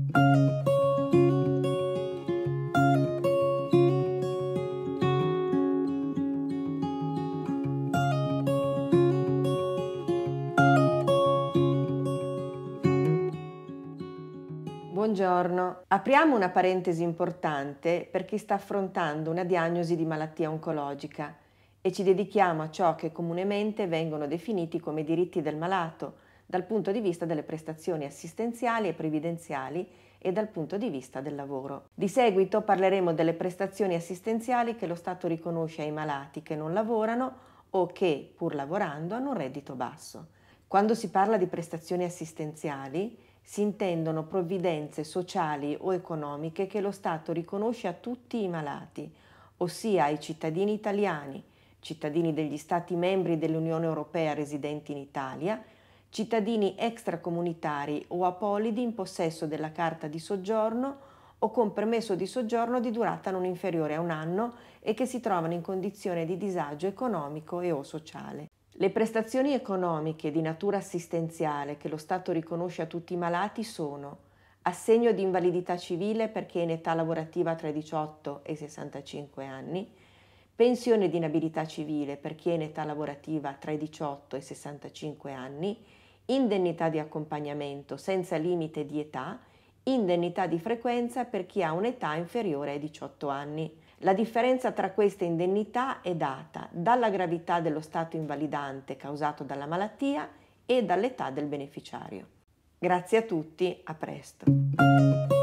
Buongiorno, apriamo una parentesi importante per chi sta affrontando una diagnosi di malattia oncologica e ci dedichiamo a ciò che comunemente vengono definiti come diritti del malato dal punto di vista delle prestazioni assistenziali e previdenziali e dal punto di vista del lavoro. Di seguito parleremo delle prestazioni assistenziali che lo Stato riconosce ai malati che non lavorano o che, pur lavorando, hanno un reddito basso. Quando si parla di prestazioni assistenziali, si intendono provvidenze sociali o economiche che lo Stato riconosce a tutti i malati, ossia ai cittadini italiani, cittadini degli Stati membri dell'Unione Europea residenti in Italia, cittadini extracomunitari o apolidi in possesso della carta di soggiorno o con permesso di soggiorno di durata non inferiore a un anno e che si trovano in condizione di disagio economico e o sociale. Le prestazioni economiche di natura assistenziale che lo Stato riconosce a tutti i malati sono assegno di invalidità civile per chi è in età lavorativa tra i 18 e i 65 anni, pensione di inabilità civile per chi è in età lavorativa tra i 18 e i 65 anni, indennità di accompagnamento senza limite di età, indennità di frequenza per chi ha un'età inferiore ai 18 anni. La differenza tra queste indennità è data dalla gravità dello stato invalidante causato dalla malattia e dall'età del beneficiario. Grazie a tutti, a presto.